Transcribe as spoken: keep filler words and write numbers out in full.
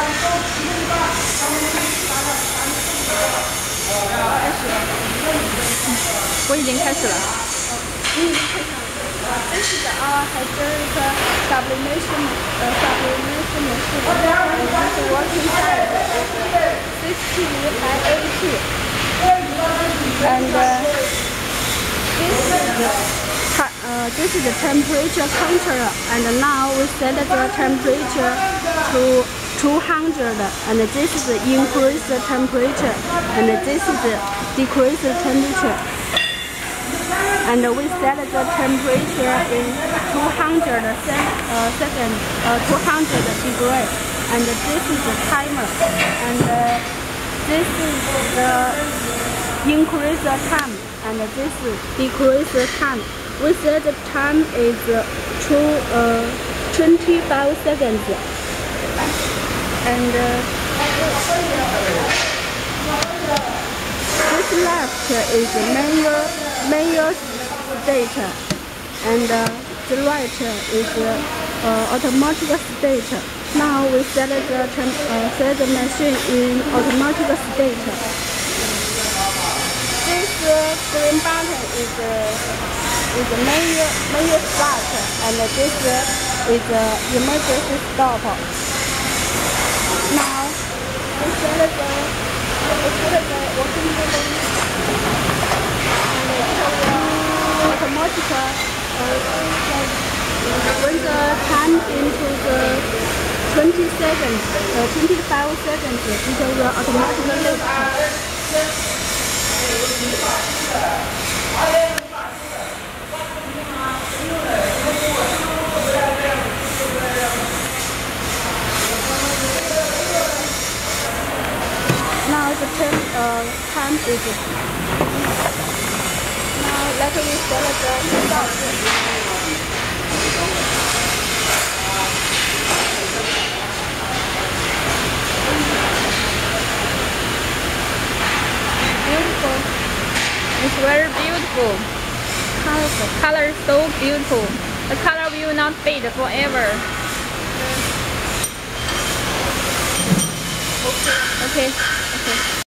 我已经开始了。 嗯，开始了。This is our hydraulic sublimation, uh, sublimation machine. This working size is sixty by eighty. And uh, this is the uh, this is the temperature control. And now we set the temperature to two hundred. And this is the increase the temperature. And this is the decrease the temperature. And we set the temperature in two hundred uh, second, uh, two hundred degree. And this is the timer. And uh, this is the increase the time. And this is decrease the time. We set the time is two, uh, twenty-five seconds. And uh, this left is manual manual state, and uh, the right is uh, automatic state. Now we set the uh, set the machine in automatic state. This uh, green button is uh, is manual manual start, and this uh, is uh, emergency stop. Now we set the we set the working button. Automatic, uh, when the time into the twenty seconds, uh, twenty-five seconds, it will automatically lift. Now the time, uh, time is. Now let me set the stop. Beautiful. It's very beautiful. Colorful. Color is so beautiful. The color will not fade forever. Okay. Okay. Okay.